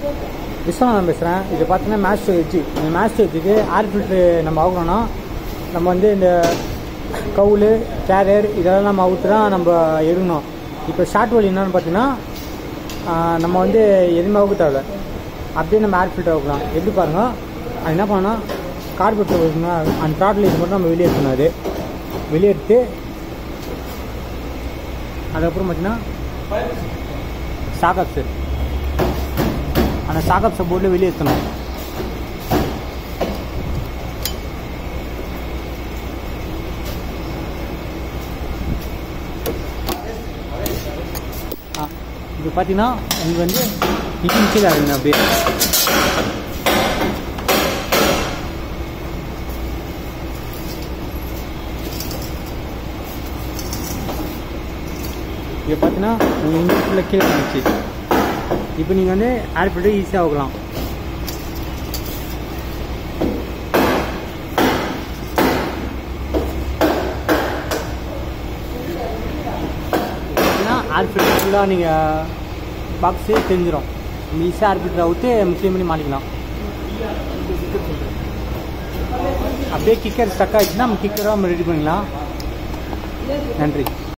விஸ்வநாதன் பேசுகிறேன். இது பார்த்தீங்கன்னா மேஸ்டர் வச்சு இந்த மேஸ்டர் வச்சுக்கு ஏர் ஃபில்ட்ரு நம்ம அவுக்கணும்னா நம்ம வந்து இந்த கவுல் கேரியர் இதெல்லாம் நம்ம அவுத்து தான் நம்ம எடுக்கணும். இப்போ ஷார்ட் வழி என்னென்னு பார்த்தீங்கன்னா நம்ம வந்து எதுவுமே அவுக்க தேவை, அப்படியே நம்ம ஏர் ஃபில்டர் அவுக்கலாம். எப்படி பாருங்கள், அது என்ன பண்ணால் கார்பெட்டர் வைக்கணும், அந்த த்ராட்டில் இது மட்டும் நம்ம வெளியே எடுக்கணும். அது வெளியே எடுத்து அதுக்கப்புறம் பார்த்தீங்கன்னா சாக்கப்ஸு அந்த சாக்கப்ஸை போட்டு வெளியே எடுக்கணும். இப்போ பார்த்தீங்கன்னா உங்களுக்கு வந்து கீழே ஆகுங்க. அப்படியே இப்போ பார்த்தீங்கன்னா நீங்கள் இங்கே கீழே இருந்துச்சு. இப்போ நீங்கள் வந்து ஏர் ஃபில்டர் ஈஸியாக ஆகலாம். ஏர் ஃபில்டர் ஃபுல்லாக நீங்கள் பாக்ஸே தெரிஞ்சிடும். நம்ம ஈஸியாக ஏர் ஃபில்டர் அவுத்து க்ளீன் பண்ணி மாட்டிக்கலாம். அப்படியே கிக்கர் ஸ்டக் ஆகிடுச்சுன்னா நம்ம கிக்கராக நம்ம ரெடி பண்ணிக்கலாம். நன்றி.